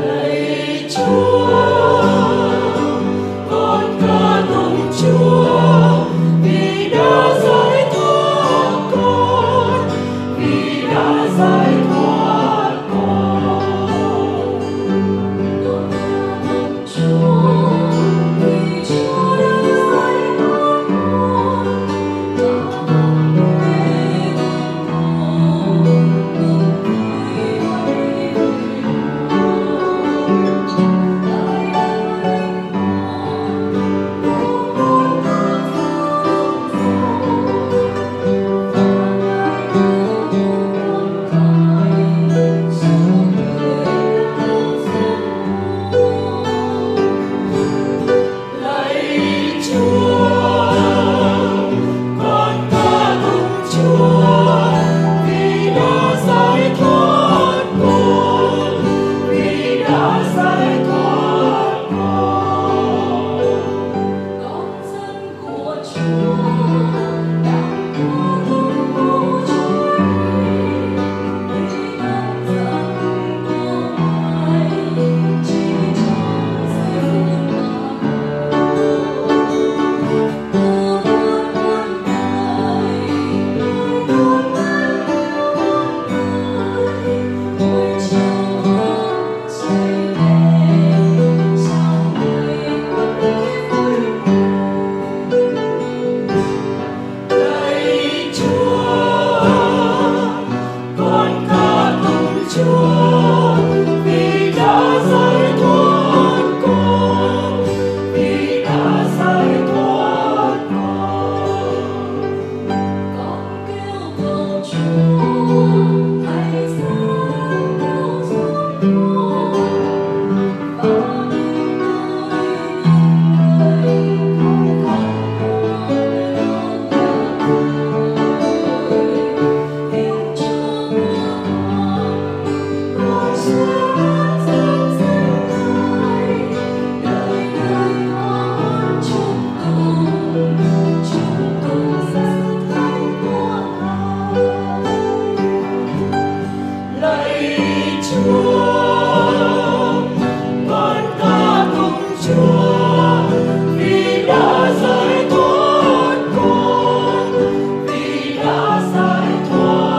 Lạy Chúa, con ca tụng Chúa vì đã giải thoát con, vì đã giải thoát con. Con ca tụng Chúa vì Chúa đã giải thoát con, và con nguyện con mừng vui hãy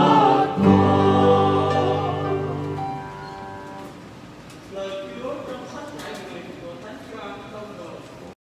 Lời Chúa trong